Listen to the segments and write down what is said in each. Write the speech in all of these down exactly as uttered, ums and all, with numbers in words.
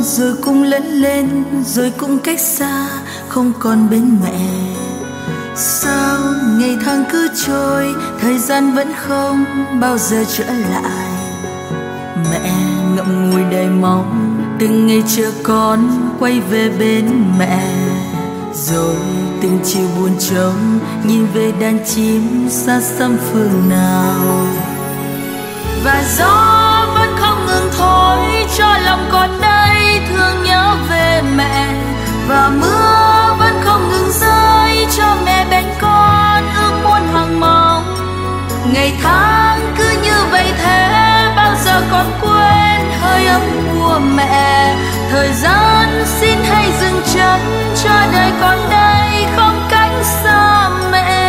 rồi cũng lớn lên, rồi cũng cách xa, không còn bên mẹ. Sao ngày tháng cứ trôi, thời gian vẫn không bao giờ trở lại. Mẹ ngậm ngùi đầy mong, từng ngày chờ con quay về bên mẹ. Rồi từng chiều buồn trống, nhìn về đàn chim xa xăm phương nào. Và gió vẫn không ngừng thổi, cho lòng con đây thương nhớ về mẹ. Và mưa vẫn không ngừng rơi, cho mẹ bên con ước muốn hằng mong. Ngày tháng cứ như vậy thế, bao giờ con quên hơi ấm của mẹ. Thời gian xin hãy dừng chân, cho đời con đây không cách xa mẹ.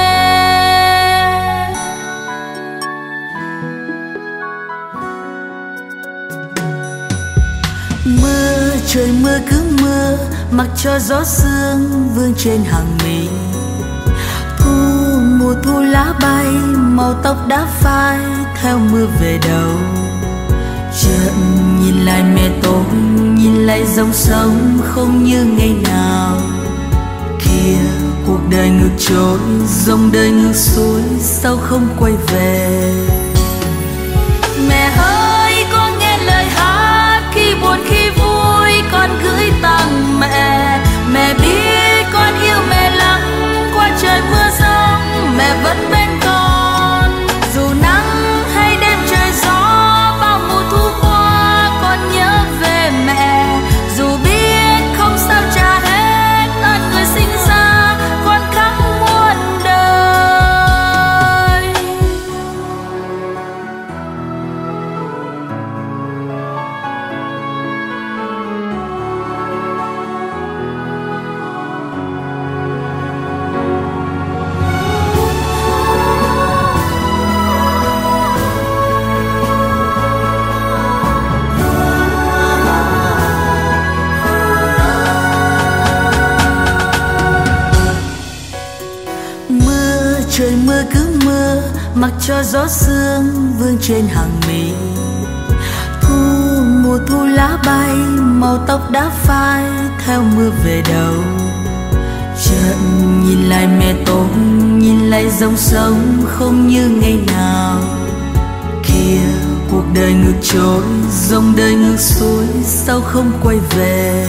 Mưa trời mưa cứ mưa, mặc cho gió sương vương trên hàng mi. Thu mùa thu lá bay, màu tóc đã phai theo mưa về đâu. Chợt nhìn lại mẹ tôi, nhìn lại dòng sông không như ngày nào. Kia cuộc đời ngược trôi, dòng đời ngược xuôi, sao không quay về. Mẹ ơi con nghe lời hát, khi buồn khi vui con gửi tặng mẹ. Mẹ biết con yêu mẹ lắm, qua trời mưa giông mẹ vẫn bên con. Dù nắng hay đêm trời gió, bao mùa thu qua con nhớ về mẹ. Dù biết không sao trả hết ơn người sinh ra, con khắc muôn đời. Trời mưa cứ mưa, mặc cho gió sương vương trên hàng mi. Thu mùa thu lá bay, màu tóc đã phai theo mưa về đâu. Chợt nhìn lại mẹ tôi, nhìn lại dòng sông không như ngày nào. Kia cuộc đời ngược trôi, dòng đời ngược xuôi, sao không quay về.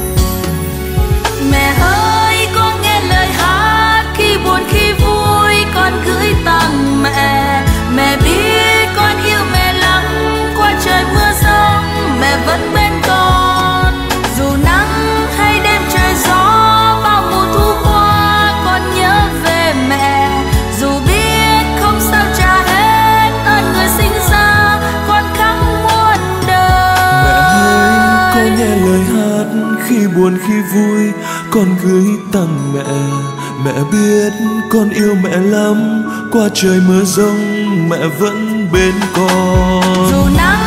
Mẹ ơi con nghe lời hát, khi buồn khi vui con gửi tặng mẹ. Mẹ biết con yêu mẹ lắm, qua trời mưa giông mẹ vẫn bên con. Dù nắng hay đêm trời gió, bao mùa thu qua con nhớ về mẹ. Dù biết không sao trả hết ơn người sinh ra, con khắc muôn đời. Mẹ ơi con nghe lời hát, khi buồn khi vui con gửi tặng mẹ. Mẹ biết con yêu mẹ lắm, qua trời mưa giông mẹ vẫn bên con. Dù nắng